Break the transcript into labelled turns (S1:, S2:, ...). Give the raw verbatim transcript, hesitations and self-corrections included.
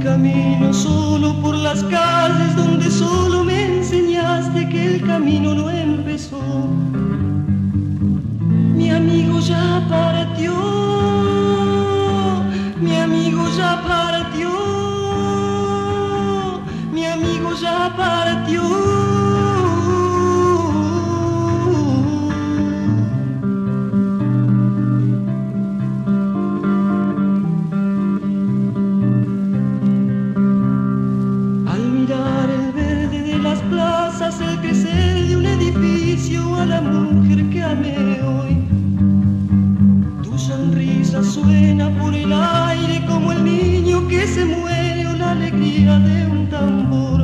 S1: camino solo por las calles donde solo me enseñaste que el camino no empezó. Mi amigo ya partió, mi amigo ya partió, mi amigo ya partió. El crecer de un edificio a la mujer que amé hoy. Tu sonrisa suena por el aire como el niño que se muere o la alegría de un tambor.